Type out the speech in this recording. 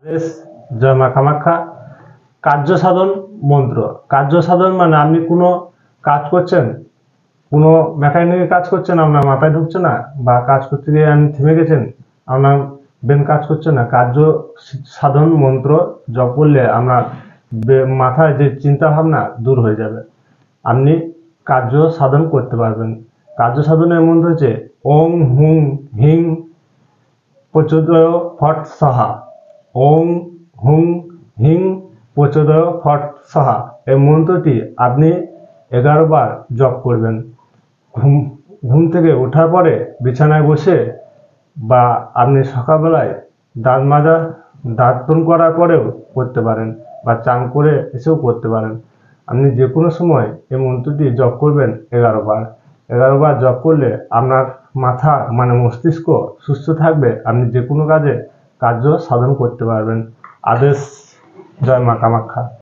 বেশ, জয় মা কামাখ্যা। কার্য সাধন মন্ত্র। কার্য সাধন মানে আপনি কোনো কাজ করছেন, কোনো মেকানিকের কাজ করছেন, আপনার মাথায় ঢুকছে না, বা কাজ করতে গিয়ে আপনি থেমে গেছেন, আপনার ব্রেন কাজ করছে না, কার্য সাধন মন্ত্র জপ করলে আপনার মাথায় যে চিন্তা ভাবনা দূর হয়ে যাবে, আপনি কার্য সাধন করতে পারবেন। কার্য সাধনের মন্ত্র হচ্ছে ওং হুং হিং প্রচোদয় ফট সাহা। ওং হুং হিং প্রচোদয় ফট সাহা। এই মন্ত্রটি আপনি 11 বার জপ করবেন। ঘুম থেকে ওঠার পরে বিছানায় বসে, বা আপনি সকালবেলায় দাঁতন করার পরেও করতে পারেন, বা চান করে এসেও করতে পারেন। আপনি যে কোনো সময় এই মন্ত্রটি জপ করবেন 11 বার। 11 বার জপ করলে আপনার মাথা মানে মস্তিষ্ক সুস্থ থাকবে, আপনি যে কোনো কার্য সাধন করতে পারবেন। আদেশ, জয় মা কামাখ্যা।